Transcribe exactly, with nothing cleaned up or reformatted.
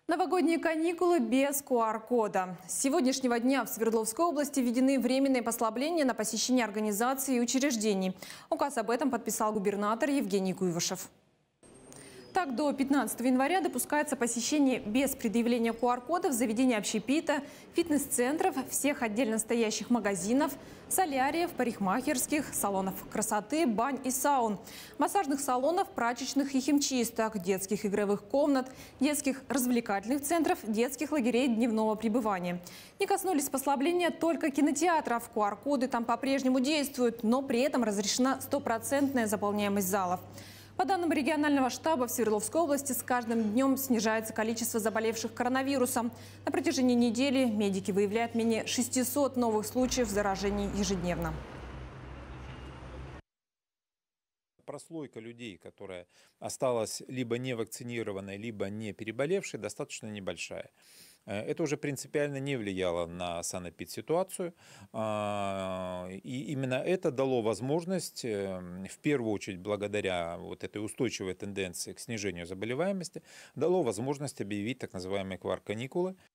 Новогодние каникулы без ку ар кода. С сегодняшнего дня в Свердловской области введены временные послабления на посещение организаций и учреждений. Указ об этом подписал губернатор Евгений Куйвашев. Так, до пятнадцатого января допускается посещение без предъявления ку ар кода в заведения общепита, фитнес-центров, всех отдельно стоящих магазинов, соляриев, парикмахерских, салонов красоты, бань и саун, массажных салонов, прачечных и химчисток, детских игровых комнат, детских развлекательных центров, детских лагерей дневного пребывания. Не коснулись послабления только кинотеатров. ку ар коды там по-прежнему действуют, но при этом разрешена стопроцентная заполняемость залов. По данным регионального штаба, в Свердловской области с каждым днем снижается количество заболевших коронавирусом. На протяжении недели медики выявляют менее шестисот новых случаев заражений ежедневно. Прослойка людей, которая осталась либо не вакцинированной, либо не переболевшей, достаточно небольшая. Это уже принципиально не влияло на санэпидситуацию. И именно это дало возможность, в первую очередь благодаря вот этой устойчивой тенденции к снижению заболеваемости, дало возможность объявить так называемые ку ар каникулы.